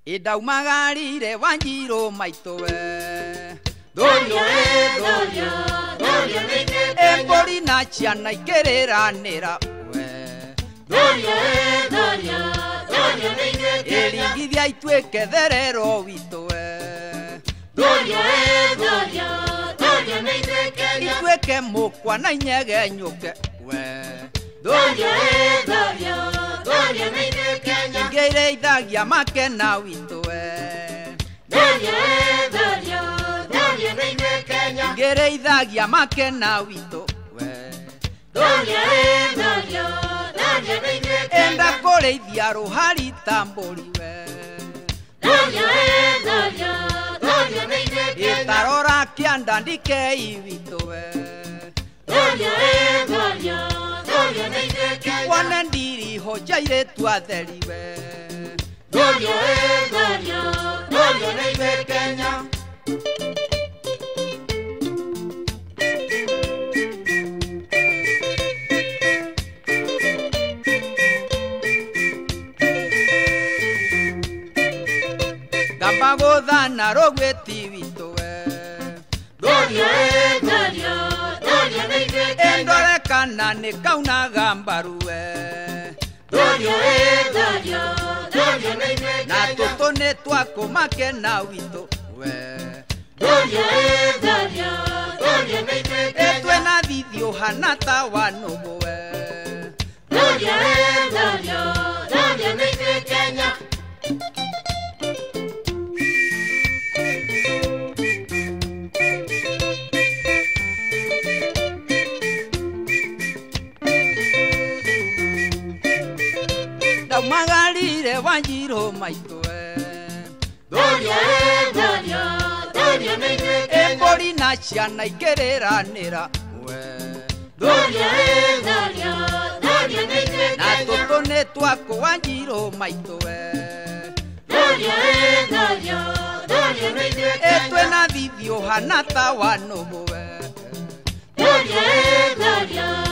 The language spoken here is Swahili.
Idaumagarire Wanjiru maitũ we Dorio dorio dorio nĩngĩkenya Embori na ciana ikĩrĩranĩra we Dorio dorio dorio nĩngĩkenya Ĩringithia ituĩke therero witũ we Dorio dorio dorio nĩngĩkenya Ituĩke mũkwa na inyegenyũke we Dorio dorio dorio nĩngĩkenya Ngĩrĩithagia makena witũ we Dorio dorio dorio nĩngĩkenya Ngĩrĩithagia makena witũ we Dorio dorio dorio nĩngĩkenya Enda kũrĩithia rũhari ta mbũri we Dorio dorio dorio nĩngĩkenya Gĩtarora kĩanda ndikei witũ we Dorio dorio dorio nĩngĩkenya Wone ndiriho njairĩtu atheri we Dorio dorio dorio nĩngĩkenya Ngamba gũthana rũgwĩti witũ we Dorio dorio dorio nĩngĩkenya Endore kana nĩ kaunaga mbaru we Dorio dorio dorio Na nĩngĩkenya tũtũ nĩ twakũmakena witũ we Dorio dorio dorio nĩngĩkenya Twĩna thithi ũhana ta wa nũgũ we Dorio dorio dorio nĩngĩkenya Ndaumagarire Wanjiru maitũ we Dorio dorio dorio nĩngĩkenya Embori na ciana ikĩrĩranĩra we Dorio dorio dorio Na nĩngĩkenya tũtũ nĩ twakũ Wanjiru maitũ we Dorio dorio dorio nĩngĩkenya Twĩna thithi ũhana ta wa nũgũ we Dorio dorio